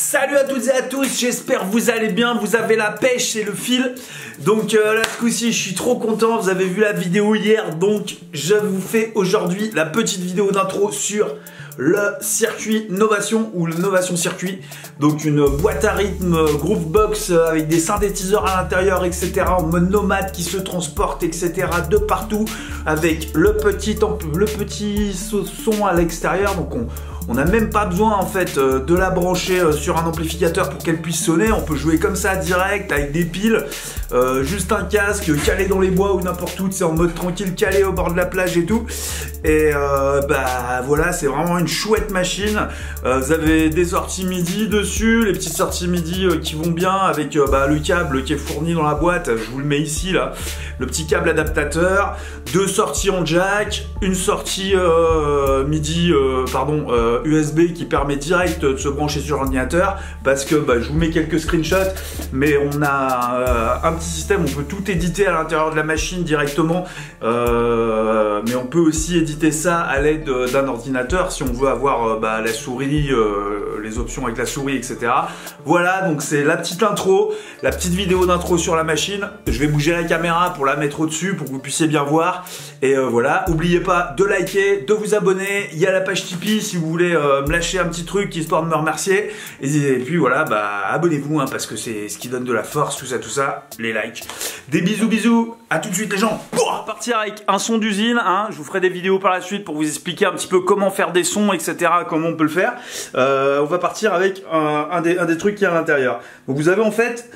Salut à toutes et à tous, j'espère que vous allez bien, vous avez la pêche, c'est le fil. Donc là ce coup-ci je suis trop content, vous avez vu la vidéo hier, donc je vous fais aujourd'hui la petite vidéo d'intro sur le circuit Novation ou le Novation Circuit. Donc une boîte à rythme Groovebox avec des synthétiseurs à l'intérieur, etc. en mode nomade qui se transporte, etc. de partout avec le petit son à l'extérieur. Donc on n'a même pas besoin en fait de la brancher sur un amplificateur pour qu'elle puisse sonner. On peut jouer comme ça direct avec des piles, juste un casque calé dans les bois ou n'importe où, c'est en mode tranquille, calé au bord de la plage et tout. Et bah voilà, c'est vraiment une chouette machine. Vous avez des sorties MIDI dessus, les petites sorties MIDI qui vont bien avec le câble qui est fourni dans la boîte. Je vous le mets ici là, le petit câble adaptateur, deux sorties en jack, une sortie MIDI, USB qui permet direct de se brancher sur l'ordinateur, parce que je vous mets quelques screenshots, mais on a un petit système, on peut tout éditer à l'intérieur de la machine directement, mais on peut aussi éditer ça à l'aide d'un ordinateur si on veut avoir la souris, les options avec la souris, etc. Voilà, donc c'est la petite intro, la petite vidéo d'intro sur la machine. Je vais bouger la caméra pour la mettre au-dessus pour que vous puissiez bien voir. Et voilà, n'oubliez pas de liker, de vous abonner. Il y a la page Tipeee si vous voulez me lâcher un petit truc histoire de me remercier. Et puis voilà, abonnez-vous parce que c'est ce qui donne de la force, tout ça, les likes. Des bisous, à tout de suite les gens. On va partir avec un son d'usine, je vous ferai des vidéos par la suite pour vous expliquer un petit peu comment faire des sons, etc., comment on peut le faire. On va partir avec un des trucs qui est à l'intérieur. Donc vous avez en fait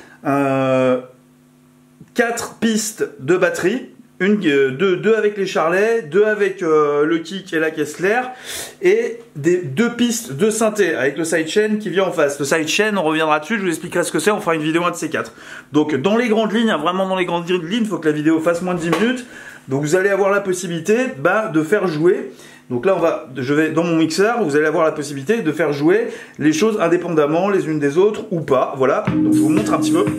4 pistes de batterie. Deux avec les charlets, 2 avec le kick et la caisse claire, et 2 pistes de synthé avec le sidechain qui vient en face. Le sidechain, on reviendra dessus, je vous expliquerai ce que c'est, on fera une vidéo de ces 4. Donc dans les grandes lignes, vraiment dans les grandes lignes, il faut que la vidéo fasse moins de 10 minutes. Donc vous allez avoir la possibilité de faire jouer. Donc là je vais dans mon mixeur, vous allez avoir la possibilité de faire jouer les choses indépendamment les unes des autres ou pas. Voilà, donc je vous montre un petit peu.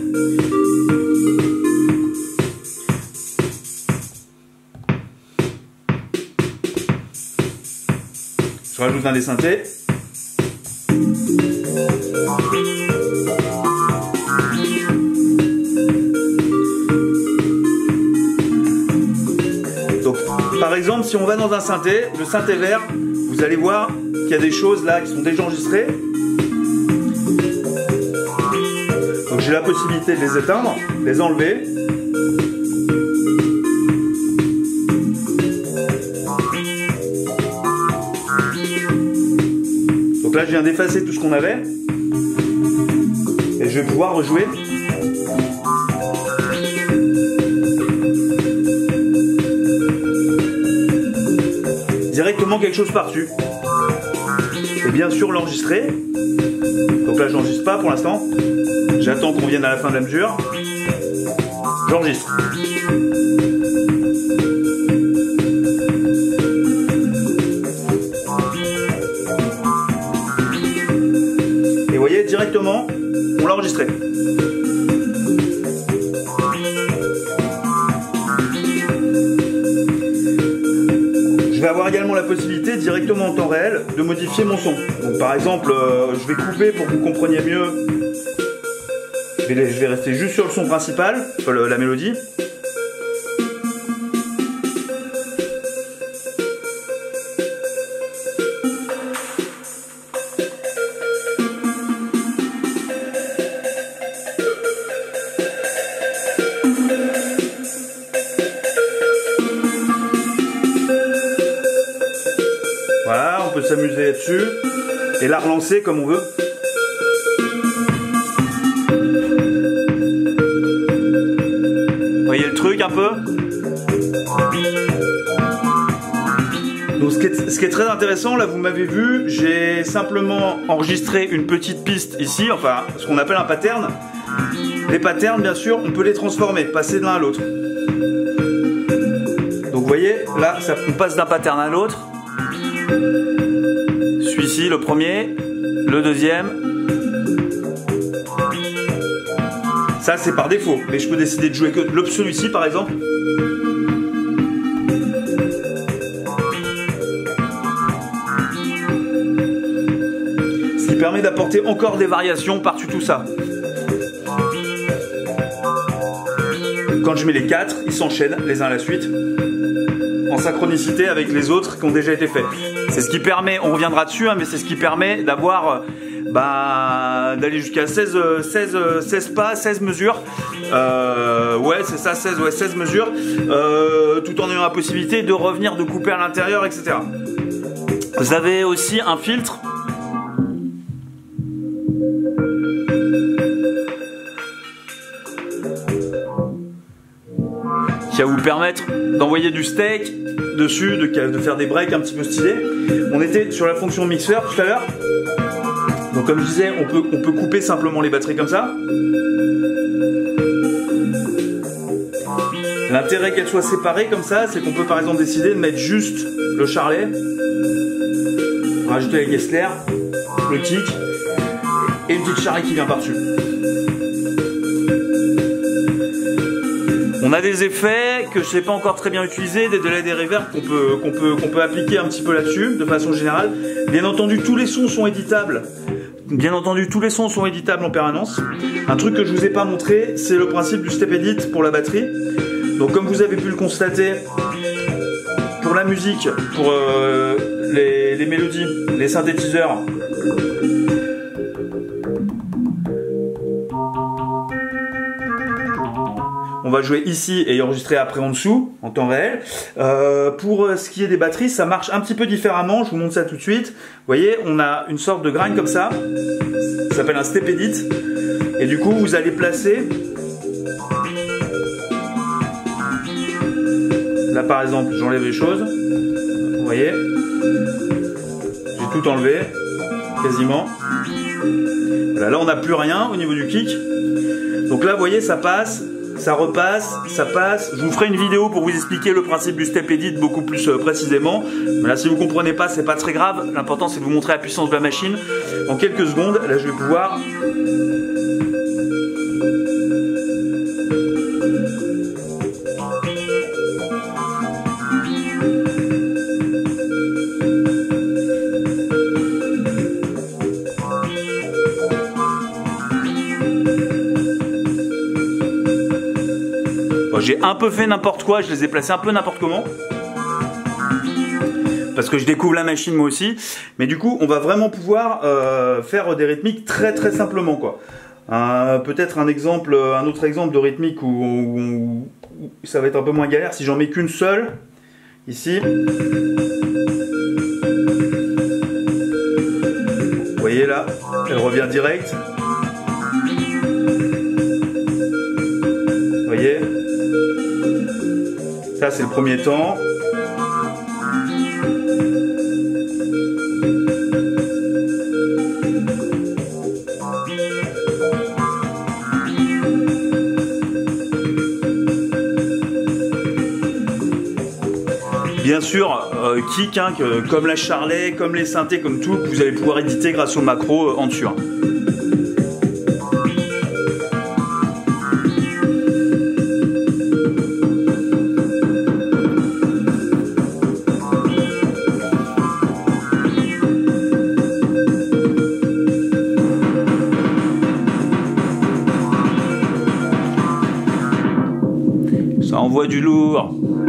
Je rajoute un des synthés. Donc, par exemple, si on va dans un synthé, le synthé vert, vous allez voir qu'il y a des choses là qui sont déjà enregistrées. Donc j'ai la possibilité de les éteindre, les enlever. Là je viens d'effacer tout ce qu'on avait et je vais pouvoir rejouer. Directement quelque chose par-dessus. Et bien sûr l'enregistrer. Donc là j'enregistre pas pour l'instant. J'attends qu'on vienne à la fin de la mesure. J'enregistre. Directement, on l'a enregistré. Je vais avoir également la possibilité, directement en temps réel, de modifier mon son. Donc par exemple, je vais couper pour que vous compreniez mieux. Je vais rester juste sur le son principal, la mélodie. Voilà, on peut s'amuser dessus et la relancer comme on veut. Vous voyez le truc un peu? Donc ce qui est très intéressant, là vous m'avez vu, j'ai simplement enregistré une petite piste ici, enfin ce qu'on appelle un pattern. Les patterns, bien sûr, on peut les transformer, passer de l'un à l'autre. Donc vous voyez, là on passe d'un pattern à l'autre. Celui-ci, le premier, le deuxième. Ça c'est par défaut, mais je peux décider de jouer que celui-ci par exemple. qui permet d'apporter encore des variations par-dessus tout ça. Quand je mets les 4, ils s'enchaînent les uns à la suite en synchronicité avec les autres qui ont déjà été faits. C'est ce qui permet, on reviendra dessus, hein, mais c'est ce qui permet d'avoir d'aller jusqu'à 16 pas, 16 mesures. Ouais, c'est ça, 16 mesures, tout en ayant la possibilité de revenir, de couper à l'intérieur, etc. Vous avez aussi un filtre. Qui va vous permettre d'envoyer du steak dessus, de faire des breaks un petit peu stylés. On était sur la fonction mixeur tout à l'heure. Donc comme je disais, on peut couper simplement les batteries comme ça. L'intérêt qu'elles soient séparées comme ça, c'est qu'on peut par exemple décider de mettre juste le charlet, rajouter la Gessler, le kick et une petite charlie qui vient par-dessus. On a des effets que je ne sais pas encore très bien utiliser, des delays, des reverbs qu'on peut appliquer un petit peu là-dessus, de façon générale. Bien entendu, tous les sons sont éditables. Bien entendu, tous les sons sont éditables en permanence. Un truc que je ne vous ai pas montré, c'est le principe du step edit pour la batterie. Donc comme vous avez pu le constater, pour la musique, pour les mélodies, les synthétiseurs, on va jouer ici et enregistrer après en dessous, en temps réel. Pour ce qui est des batteries, ça marche un petit peu différemment. Je vous montre ça tout de suite. Vous voyez, on a une sorte de grind comme ça. Ça s'appelle un step edit. Et du coup, vous allez placer... Là, par exemple, j'enlève les choses. Vous voyez, j'ai tout enlevé, quasiment. Voilà, là, on n'a plus rien au niveau du kick. Donc là, vous voyez, ça passe. Ça repasse, ça passe. Je vous ferai une vidéo pour vous expliquer le principe du step edit beaucoup plus précisément. Mais là, si vous ne comprenez pas, c'est pas très grave. L'important, c'est de vous montrer la puissance de la machine. En quelques secondes, là, je vais pouvoir... J'ai un peu fait n'importe quoi, je les ai placés un peu n'importe comment. Parce que je découvre la machine moi aussi. Mais du coup, on va vraiment pouvoir faire des rythmiques très très simplement, quoi. Peut-être un autre exemple de rythmique où ça va être un peu moins galère. Si j'en mets qu'une seule, ici. Vous voyez là, elle revient direct. Vous voyez ? Ça, c'est le premier temps. Bien sûr, kick, hein, comme la charlet, comme les synthés, comme tout, que vous allez pouvoir éditer grâce au macro en dessus. Hein. Ça envoie du lourd.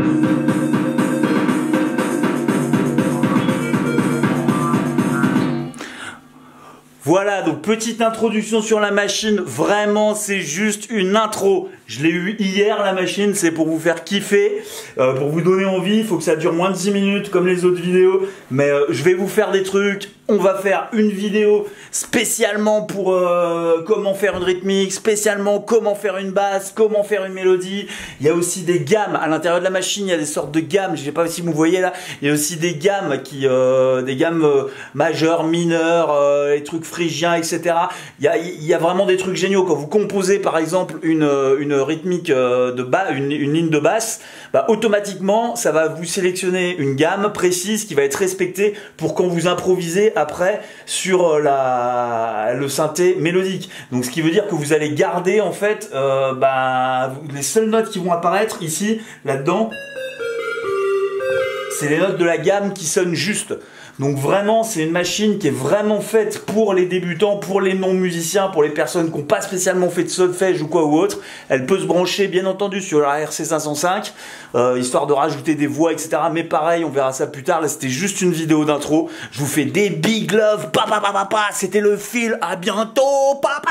Voilà, donc petite introduction sur la machine. Vraiment, c'est juste une intro. Je l'ai eu hier, la machine, c'est pour vous faire kiffer, pour vous donner envie. Il faut que ça dure moins de 10 minutes comme les autres vidéos. Mais je vais vous faire des trucs. On va faire une vidéo spécialement pour comment faire une rythmique, spécialement comment faire une basse, comment faire une mélodie. Il y a aussi des gammes à l'intérieur de la machine. Il y a des sortes de gammes. Je sais pas si vous voyez là. Il y a aussi des gammes majeures, mineures, les trucs phrygiens, etc. Il y a vraiment des trucs géniaux. Quand vous composez par exemple une rythmique de bas, une ligne de basse, bah, automatiquement ça va vous sélectionner une gamme précise qui va être respectée pour quand vous improvisez après sur le synthé mélodique. Donc ce qui veut dire que vous allez garder en fait les seules notes qui vont apparaître ici, là-dedans, c'est les notes de la gamme qui sonnent juste. Donc vraiment, c'est une machine qui est vraiment faite pour les débutants, pour les non-musiciens, pour les personnes qui n'ont pas spécialement fait de solfège ou quoi ou autre. Elle peut se brancher bien entendu sur la RC505, histoire de rajouter des voix, etc. Mais pareil, on verra ça plus tard. Là, c'était juste une vidéo d'intro. Je vous fais des big love. C'était le fil. À bientôt.